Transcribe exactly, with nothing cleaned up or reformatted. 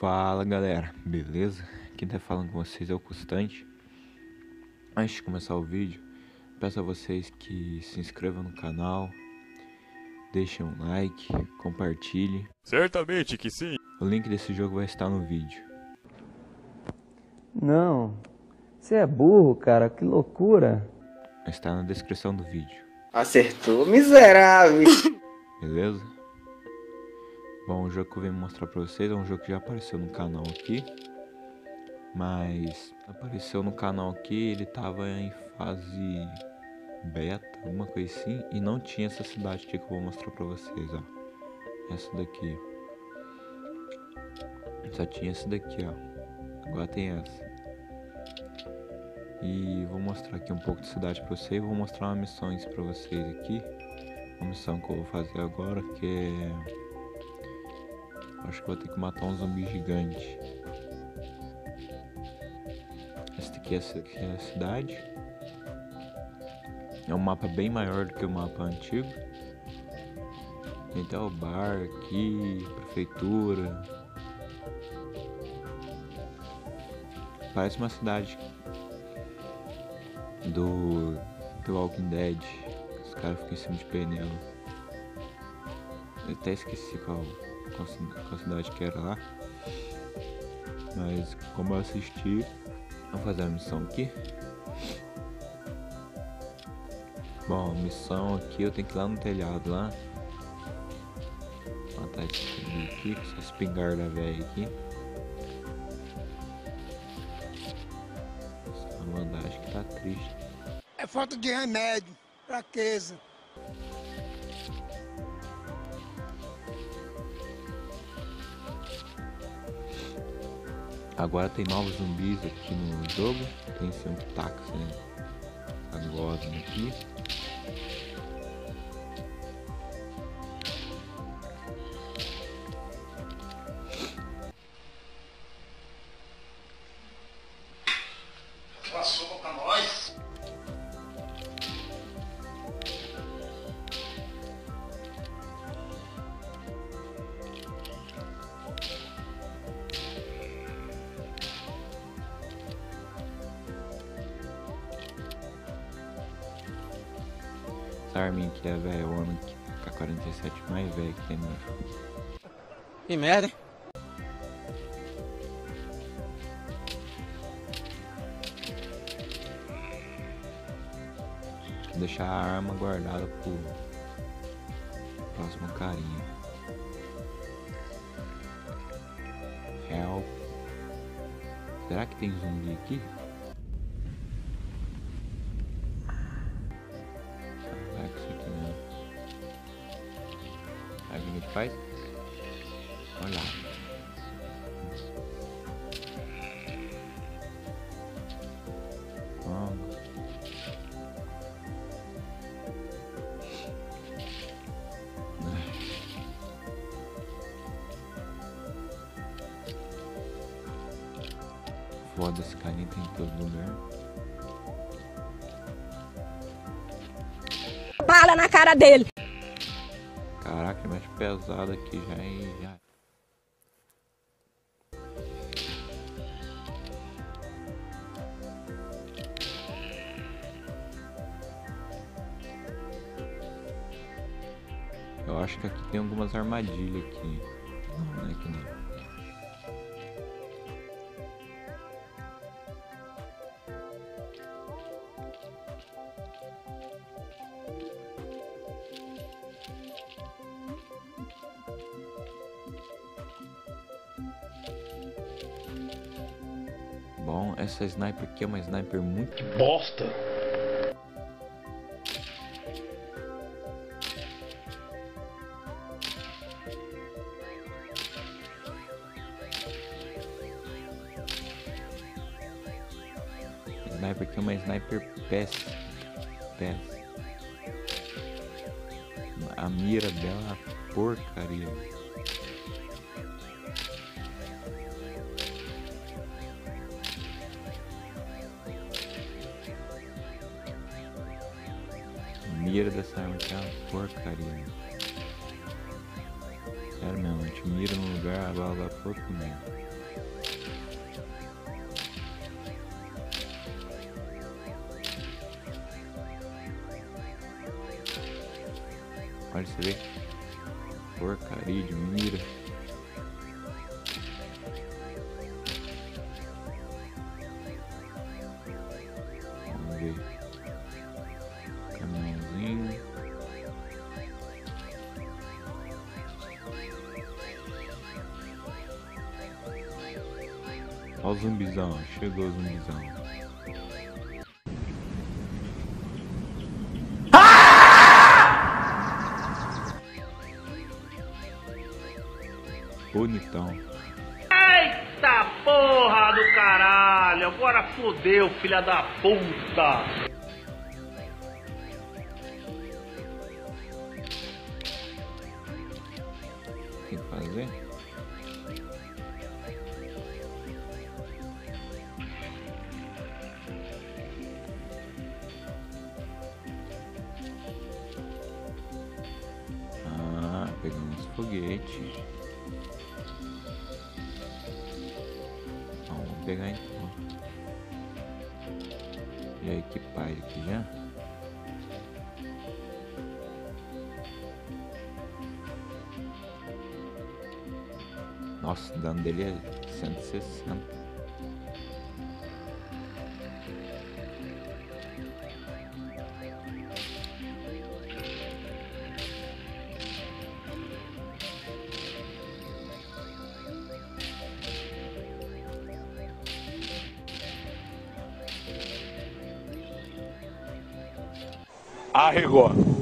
Fala galera, beleza? Quem tá falando com vocês é o Custante. Antes de começar o vídeo, peço a vocês que se inscrevam no canal, deixem um like, compartilhe. Certamente que sim. O link desse jogo vai estar no vídeo. Não, você é burro, cara, que loucura. Está na descrição do vídeo. Acertou, miserável. Beleza? Bom, o jogo que eu venho mostrar pra vocês é um jogo que já apareceu no canal aqui. Mas apareceu no canal aqui, ele tava em fase beta, alguma coisa assim. E não tinha essa cidade aqui que eu vou mostrar pra vocês, ó. Essa daqui. Só tinha essa daqui, ó. Agora tem essa. E vou mostrar aqui um pouco de cidade pra vocês. Vou mostrar uma missão pra vocês aqui. Uma missão que eu vou fazer agora, que é... acho que vou ter que matar um zumbi gigante. Essa aqui, essa aqui é a cidade. É um mapa bem maior do que o mapa antigo. Tem até o bar aqui, prefeitura. Parece uma cidade do The Walking Dead. Os caras ficam em cima de pneus. Eu até esqueci qual, qual, qual cidade que era lá. Mas como eu assisti, vamos fazer a missão aqui. Bom, a missão aqui eu tenho que ir lá no telhado lá. Matar esse aqui, com essa espingarda velha aqui. Essa bandagem que tá triste. É falta de remédio, fraqueza. Agora tem novos zumbis aqui no jogo. Tem esse um táxi, né? Agora aqui. Uma sopa pra nós. Essa arminha aqui é velha, o ano que K quarenta e sete mais velho que tem no jogo. Que merda, hein? Vou deixar a arma guardada pro próximo carinha. Help. Será que tem zumbi aqui? Será que isso aqui mesmo? Sabe o que a gente faz? Olha lá. Vamos. Foda, esse carinha tem em todo lugar. Bala na cara dele! Caraca, mais pesado aqui já e já. Eu acho que aqui tem algumas armadilhas aqui. Não, não é aqui não. Bom, essa sniper aqui é uma sniper muito Bosta. sniper aqui é uma sniper péssima. Péssima. A mira dela é uma porcaria. A mira dessa arma aqui é uma porcaria. Sério mesmo, a gente mira no lugar, a bala vai pouco mesmo. Olha, você vê. Porcaria de mira. Vamos ver. Caminhãozinho. Olha o zumbizão, chegou o zumbizão. Bonitão. Eita porra do caralho! Agora fodeu, filha da puta! Tem que fazer? Ah, pegamos foguete. Vamos pegar então. Já equipar ele aqui já. Nossa, o dano dele é cento e sessenta. Arregou.